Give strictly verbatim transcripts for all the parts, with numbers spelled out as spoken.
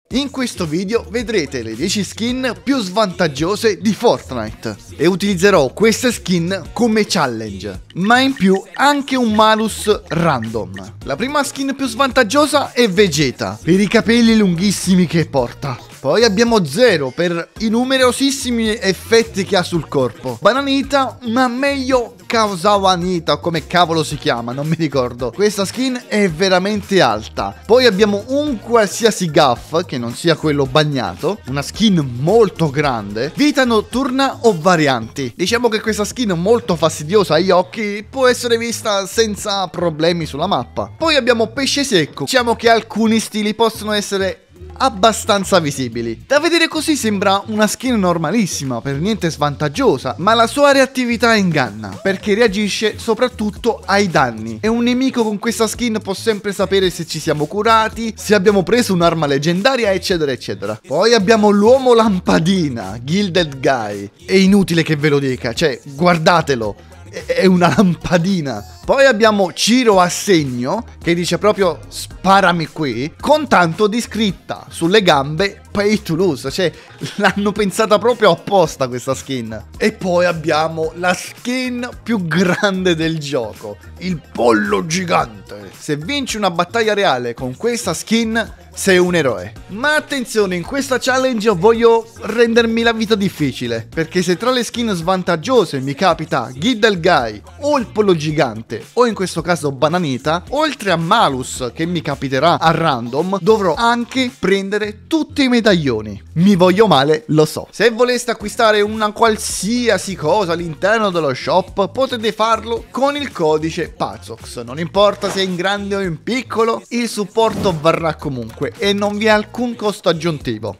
In questo video vedrete le dieci skin più svantaggiose di Fortnite e utilizzerò queste skin come challenge, ma in più anche un malus random. La prima skin più svantaggiosa è Vegeta, per i capelli lunghissimi che porta. Poi abbiamo Zero per i numerosissimi effetti che ha sul corpo. Bananita, ma meglio Kazawanita, come cavolo si chiama, non mi ricordo. Questa skin è veramente alta. Poi abbiamo un qualsiasi gaff, che non sia quello bagnato. Una skin molto grande. Vita notturna o varianti. Diciamo che questa skin molto fastidiosa agli occhi può essere vista senza problemi sulla mappa. Poi abbiamo Pesce secco. Diciamo che alcuni stili possono essere abbastanza visibili. Da vedere così sembra una skin normalissima, per niente svantaggiosa, ma la sua reattività inganna, perché reagisce soprattutto ai danni. E un nemico con questa skin può sempre sapere se ci siamo curati, se abbiamo preso un'arma leggendaria, eccetera eccetera. Poi abbiamo l'uomo lampadina, Gilded Guy. È inutile che ve lo dica, cioè guardatelo, è una lampadina. Poi abbiamo Ciro Assegno, che dice proprio sparami qui, con tanto di scritta sulle gambe pay to lose, cioè l'hanno pensata proprio apposta questa skin. E poi abbiamo la skin più grande del gioco, il pollo gigante. Se vinci una battaglia reale con questa skin sei un eroe. Ma attenzione, in questa challenge voglio rendermi la vita difficile, perché se tra le skin svantaggiose mi capita Gilded Guy o il pollo gigante, o in questo caso Bananita, oltre a malus che mi capiterà a random, dovrò anche prendere tutti i medaglioni. Mi voglio male, lo so. Se voleste acquistare una qualsiasi cosa all'interno dello shop, potete farlo con il codice Pazox. Non importa se è in grande o in piccolo, il supporto varrà comunque e non vi è alcun costo aggiuntivo.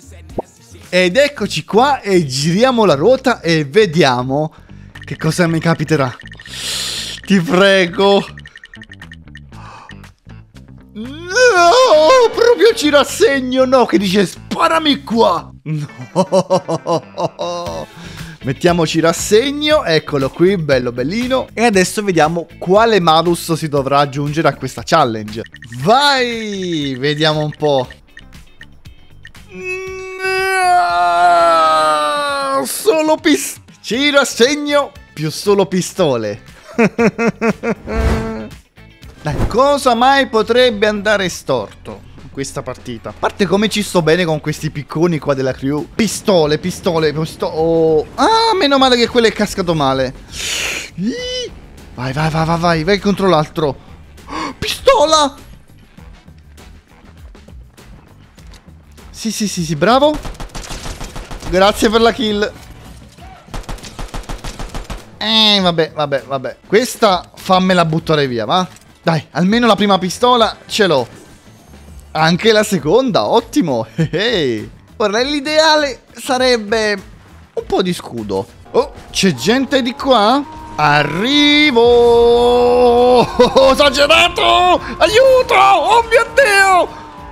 Ed eccoci qua e giriamo la ruota e vediamo che cosa mi capiterà. Ti prego. No, proprio ci rassegno. No, che dice sparami qua. No. Mettiamoci rassegno, eccolo qui, bello bellino. E adesso vediamo quale malus si dovrà aggiungere a questa challenge. Vai, vediamo un po'. No, solo pistole. Ci rassegno più solo pistole. Dai, cosa mai potrebbe andare storto in questa partita? A parte come ci sto bene con questi picconi qua della crew. Pistole, pistole, pistole. Oh. Ah, meno male che quello è cascato male. Vai, vai, vai, vai, vai, vai contro l'altro. Pistola! Sì, sì, sì, sì, bravo. Grazie per la kill. Eh, vabbè, vabbè, vabbè. Questa fammela buttare via, va? Dai, almeno la prima pistola ce l'ho. Anche la seconda, ottimo. Hey. Ora, l'ideale sarebbe un po' di scudo. Oh, c'è gente di qua? Arrivo! Oh, esagerato! Aiuto! Oh mio Dio!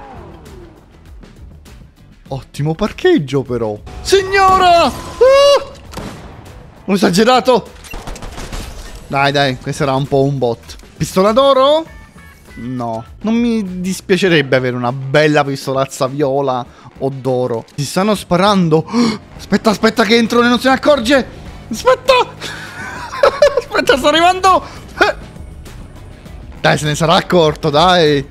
Ottimo parcheggio però. Signora! Uh! Ho esagerato. Dai, dai, questo era un po' un bot. Pistola d'oro? No, non mi dispiacerebbe avere una bella pistolazza viola o d'oro. Si stanno sparando. Aspetta, aspetta che entro e non se ne accorge. Aspetta. Aspetta, sto arrivando. Dai, se ne sarà accorto, dai.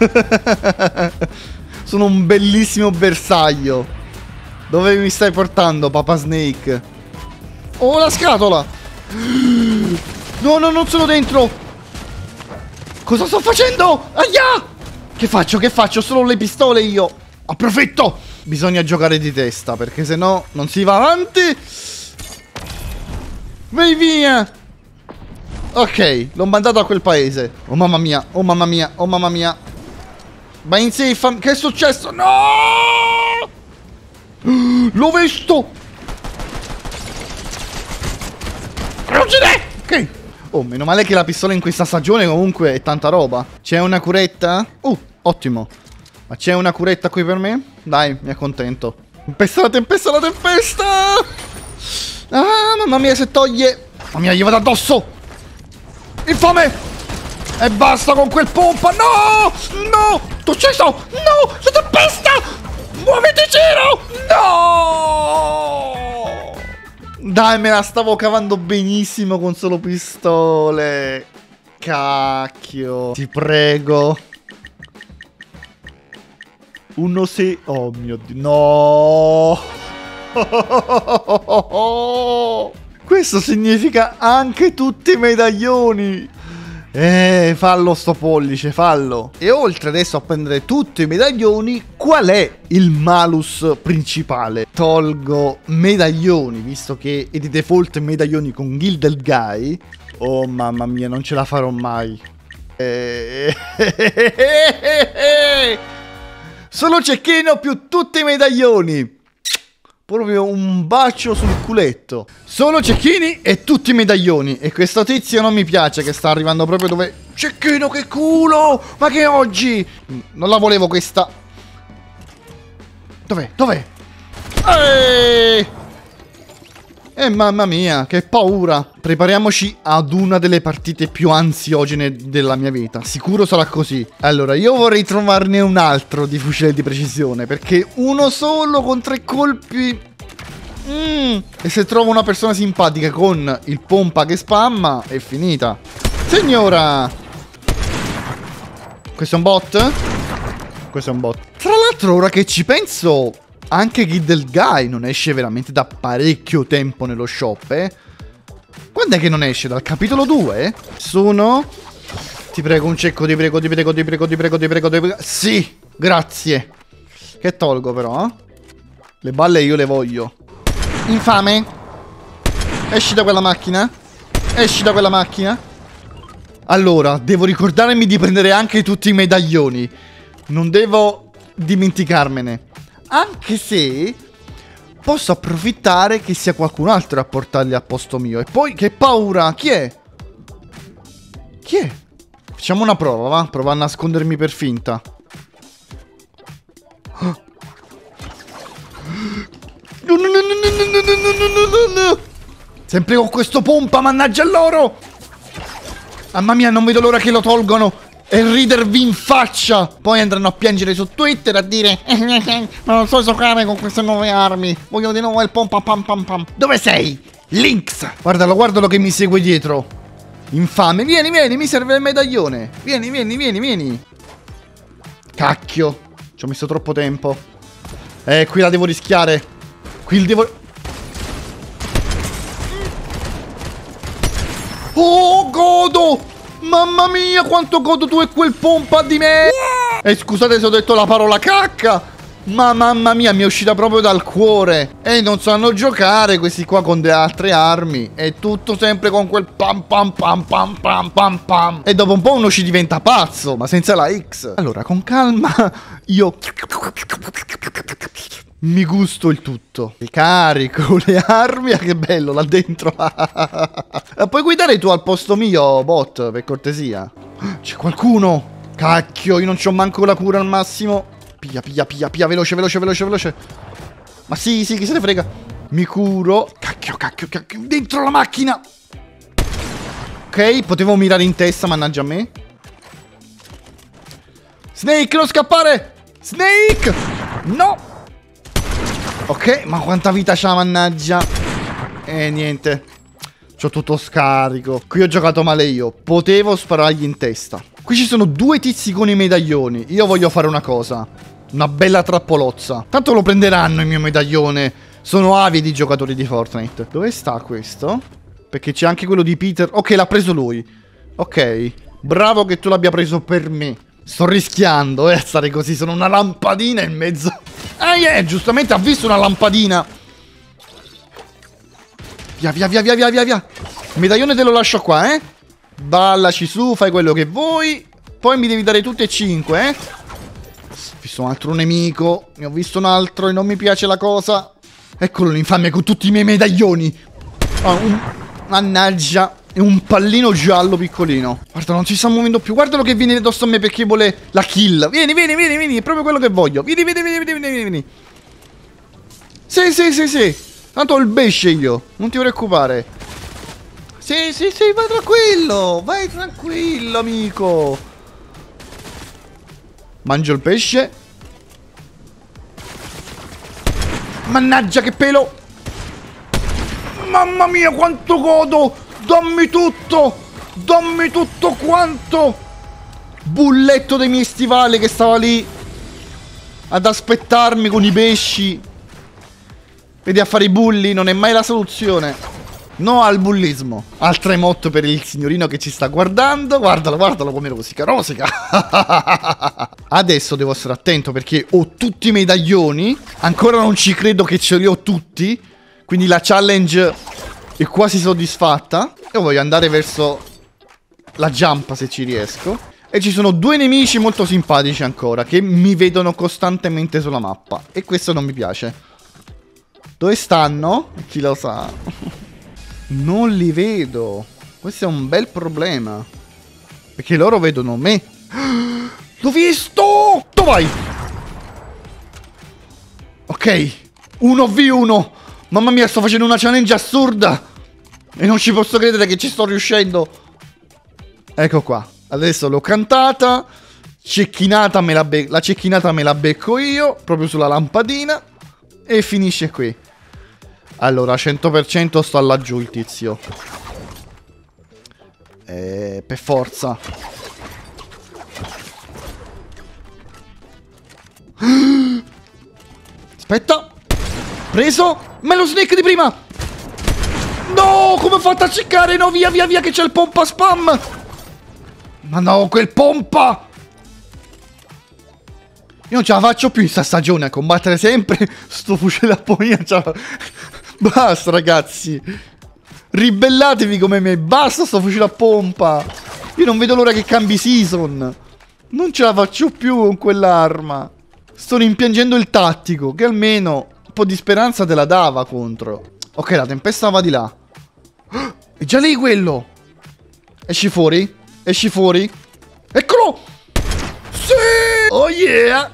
Sono un bellissimo bersaglio. Dove mi stai portando, Papa Snake? Oh, la scatola. No, no, non sono dentro. Cosa sto facendo? Aia! Che faccio? Che faccio? Solo le pistole io. Approfitto. Bisogna giocare di testa, perché sennò non si va avanti. Vai via. Ok, l'ho mandato a quel paese. Oh mamma mia, oh mamma mia, oh mamma mia. Vai in safe. Che è successo? No! L'ho visto. Ok. Oh, meno male che la pistola in questa stagione comunque è tanta roba. C'è una curetta? Uh, ottimo. Ma c'è una curetta qui per me? Dai, mi accontento. Tempesta la tempesta la tempesta. Ah, mamma mia, se toglie. Mamma mia, gli vado addosso. Infame. E basta con quel pompa. No, no, t'ho ucciso. No, la tempesta. Dai, me la stavo cavando benissimo con solo pistole. Cacchio. Ti prego. Uno se... Oh mio Dio. No. Questo significa anche tutti i medaglioni. Eh, fallo sto pollice, fallo. E oltre adesso a prendere tutti i medaglioni, qual è il malus principale? Tolgo medaglioni, visto che è di default medaglioni con Gilded Guy. Oh mamma mia, non ce la farò mai. Eh, Solo cecchino più tutti i medaglioni. Proprio un bacio sul culetto. Solo cecchini e tutti i medaglioni. E questo tizio non mi piace, che sta arrivando proprio dove... Cecchino, che culo! Ma che oggi? Non la volevo questa. Dov'è? Dov'è? Eeeh! Eh mamma mia, che paura. Prepariamoci ad una delle partite più ansiogene della mia vita. Sicuro sarà così. Allora, io vorrei trovarne un altro di fucile di precisione, perché uno solo con tre colpi... Mm. E se trovo una persona simpatica con il pompa che spamma, è finita. Signora! Questo è un bot? Questo è un bot. Tra l'altro, ora che ci penso... Anche Gilded Guy non esce veramente da parecchio tempo nello shop, eh? Quando è che non esce? Dal capitolo due? Sono... Ti prego, un cecco, ti prego, ti prego, ti prego, ti prego, ti prego, ti prego. Sì, grazie. Che tolgo però, eh? Le balle io le voglio. Infame. Esci da quella macchina. Esci da quella macchina. Allora, devo ricordarmi di prendere anche tutti i medaglioni. Non devo dimenticarmene. Anche se posso approfittare che sia qualcun altro a portarli al posto mio. E poi, che paura, chi è? Chi è? Facciamo una prova, va? Prova a nascondermi per finta. No, no, no, no, no, no, no, no, no. Sempre con questo pompa, mannaggia loro. Mamma mia, non vedo l'ora che lo tolgono e ridervi in faccia. Poi andranno a piangere su Twitter a dire ma non so giocare con queste nuove armi, voglio di nuovo il pompa pam pam pam. Dove sei? Lynx. Guardalo, guardalo che mi segue dietro. Infame. Vieni, vieni, mi serve il medaglione. Vieni, vieni, vieni, vieni. Cacchio, ci ho messo troppo tempo. Eh, qui la devo rischiare. Qui il devo... Oh, godo. Mamma mia, quanto godo tu e quel pompa di me. E eh, scusate se ho detto la parola cacca, ma mamma mia, mi è uscita proprio dal cuore. E non sanno giocare questi qua con delle altre armi. È tutto sempre con quel pam pam pam pam pam pam pam. E dopo un po' uno ci diventa pazzo, ma senza la X. Allora, con calma, io... mi gusto il tutto. Ricarico le armi. Ah, che bello là dentro. Puoi guidare tu al posto mio, bot, per cortesia? C'è qualcuno. Cacchio, io non c'ho manco la cura al massimo. Pia, pia, pia, pia, veloce, veloce, veloce, veloce. Ma sì, sì, chi se ne frega. Mi curo. Cacchio, cacchio, cacchio. Dentro la macchina. Ok, potevo mirare in testa, mannaggia a me. Snake, non scappare. Snake. No. Ok, ma quanta vita c'ha, mannaggia. E eh, niente. C'ho tutto scarico. Qui ho giocato male io. Potevo sparargli in testa. Qui ci sono due tizi con i medaglioni. Io voglio fare una cosa. Una bella trappolozza. Tanto lo prenderanno il mio medaglione. Sono avidi i giocatori di Fortnite. Dove sta questo? Perché c'è anche quello di Peter. Ok, l'ha preso lui. Ok. Bravo che tu l'abbia preso per me. Sto rischiando, eh, stare così. Sono una lampadina in mezzo. Ah, yeah, giustamente ha visto una lampadina. Via, via, via, via, via, via, via. Il medaglione te lo lascio qua, eh. Ballaci su, fai quello che vuoi. Poi mi devi dare tutti e cinque, eh. Ho visto un altro nemico. Ne ho visto un altro e non mi piace la cosa. Eccolo l'infame con tutti i miei medaglioni. Oh, un... Mannaggia. È un pallino giallo piccolino. Guarda, non si sta muovendo più. Guardalo che viene addosso a me perché vuole la kill. Vieni, vieni, vieni, vieni. È proprio quello che voglio. Vieni, vieni, vieni, vieni, vieni, vieni. Sì, sì, sì, sì. Tanto ho il pesce io. Non ti preoccupare. Sì, sì, sì, vai tranquillo. Vai tranquillo, amico. Mangio il pesce. Mannaggia, che pelo. mamma mia, quanto godo! Dammi tutto! Dammi tutto quanto! Bulletto dei miei stivali che stava lì ad aspettarmi con i pesci. Vedi, a fare i bulli non è mai la soluzione. No al bullismo. Altra emote per il signorino che ci sta guardando. Guardalo, guardalo come rosica, rosica. Adesso devo essere attento perché ho tutti i medaglioni. Ancora non ci credo che ce li ho tutti. Quindi la challenge è quasi soddisfatta. Io voglio andare verso la jump se ci riesco. E ci sono due nemici molto simpatici ancora che mi vedono costantemente sulla mappa. E questo non mi piace. Dove stanno? Chi lo sa. Non li vedo. Questo è un bel problema. Perché loro vedono me. L'ho visto! Dove vai? Ok. uno vu uno. Mamma mia, sto facendo una challenge assurda. E non ci posso credere che ci sto riuscendo. Ecco qua. Adesso l'ho cantata. Cecchinata me la, be- la cecchinata me la becco io. Proprio sulla lampadina. E finisce qui. Allora, cento per cento sto laggiù il tizio. Eh, per forza. Aspetta. Preso. Me lo snake di prima. No, come ho fatto a ciccare? No, via, via, via, che c'è il pompa spam. Ma no, quel pompa. Io non ce la faccio più in sta stagione a combattere sempre sto fucile a pomina. Basta, ragazzi. Ribellatevi come me. Basta sto fucile a pompa. Io non vedo l'ora che cambi season. Non ce la faccio più con quell'arma. Sto rimpiangendo il tattico, che almeno un po' di speranza te la dava contro. Ok, la tempesta va di là. È già lì quello. Esci fuori. Esci fuori. Eccolo. Sì. Oh yeah.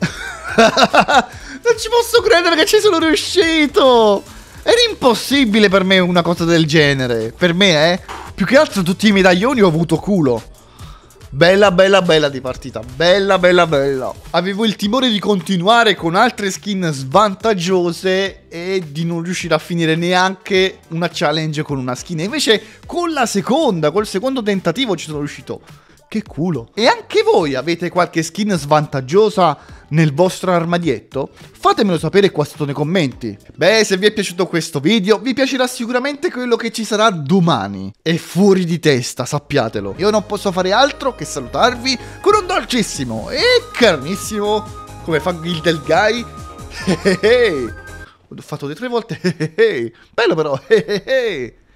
Non ci posso credere che ci sono riuscito. Era impossibile per me una cosa del genere. Per me, eh. Più che altro tutti i medaglioni ho avuto culo. Bella, bella, bella di partita. Bella, bella, bella. Avevo il timore di continuare con altre skin svantaggiose e di non riuscire a finire neanche una challenge con una skin. E invece con la seconda, col secondo tentativo ci sono riuscito. Che culo. E anche voi avete qualche skin svantaggiosa nel vostro armadietto? Fatemelo sapere qua sotto nei commenti. Beh, se vi è piaciuto questo video, vi piacerà sicuramente quello che ci sarà domani. È fuori di testa, sappiatelo. Io non posso fare altro che salutarvi con un dolcissimo e carnissimo, come fa il del guy. Ho fatto le tre volte. Bello però.